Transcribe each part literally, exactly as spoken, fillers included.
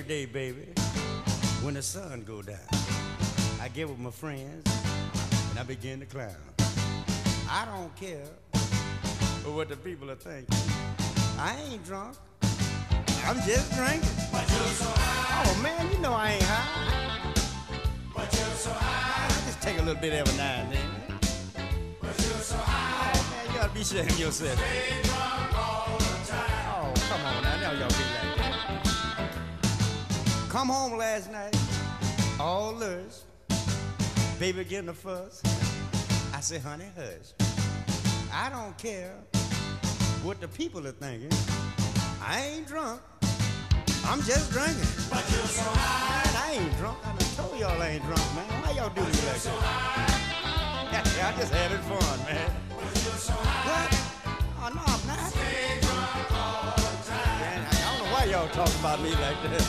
day, baby, when the sun go down, I get with my friends and I begin to clown. I don't care what the people are thinking. I ain't drunk, I'm just drinking. But you're so high. Oh man, you know I ain't high. But you're so high. I just take a little bit every now and then. But you're so high. Oh man, you ought to be ashamed yourself. Stay drunk all the time. Oh, come on now, now y'all be like that. Come home last night, all lush, baby getting a fuss. I say, honey, hush. I don't care what the people are thinking. I ain't drunk, I'm just drinking. But you're so high. Man, I ain't drunk. I done told y'all I ain't drunk, man. Why y'all do me like So that? high. Yeah, I just having fun, man. But you're so high. What? Oh, no, I'm not. Stay drunk all the time. Man, I don't know why y'all talk about me like that.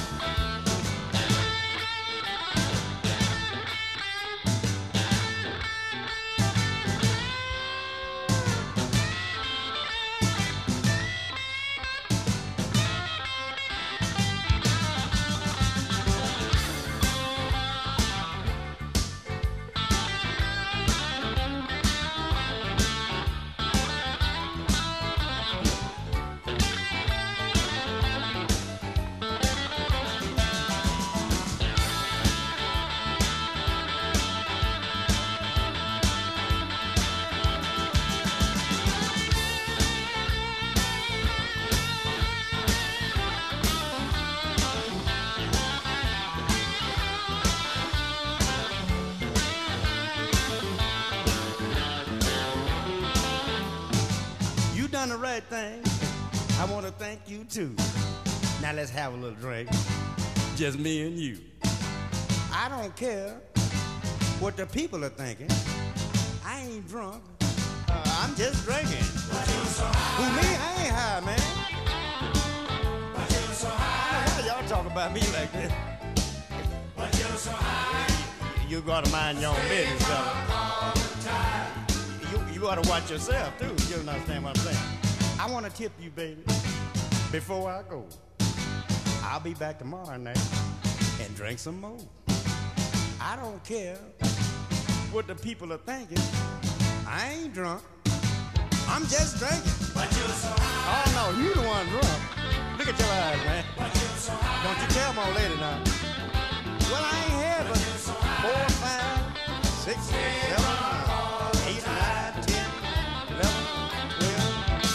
You done the right thing. I want to thank you too. Now let's have a little drink. Just me and you. I don't care what the people are thinking. I ain't drunk. Uh, I'm just drinking. But you're so high. Who, me? I ain't high, man. But you're so high. Why y'all talk about me like that? But you're so high. You gotta mind your own business, fella. All the time. You, you ought to watch yourself too. You don't understand what I'm saying. I want to tip you, baby, before I go. I'll be back tomorrow night and drink some more. I don't care what the people are thinking. I ain't drunk. I'm just drinking. But you're so high. Oh no, you the one drunk. Look at your eyes, man. But you're so high. Don't you tell my lady now. Well, I ain't had but four, five, six, seven, eight, nine, ten, eleven, twelve.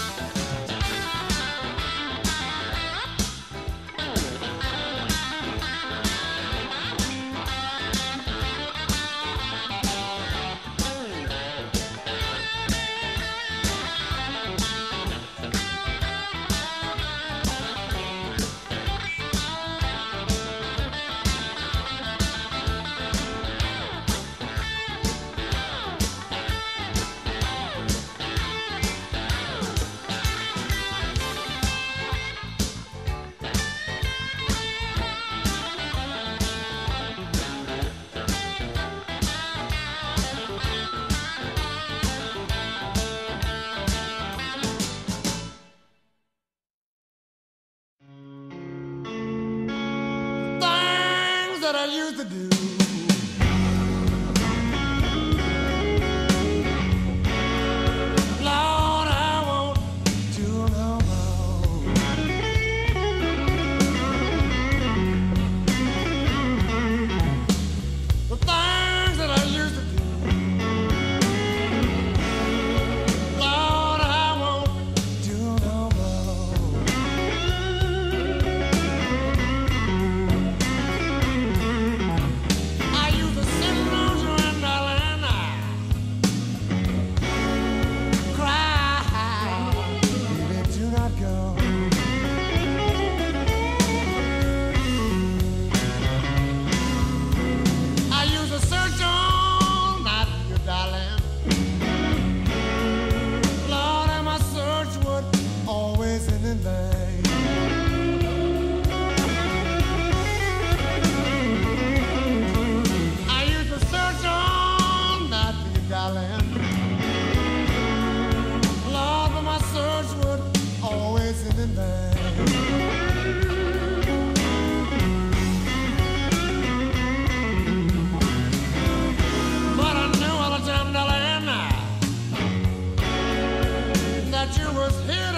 That I used to do. Lord, I won't do no more. The things that I used to do. Lord, I won't do no more. was here